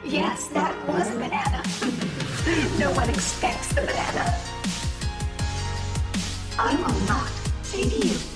Yes, that was a banana. No one expects the banana. I will not say to you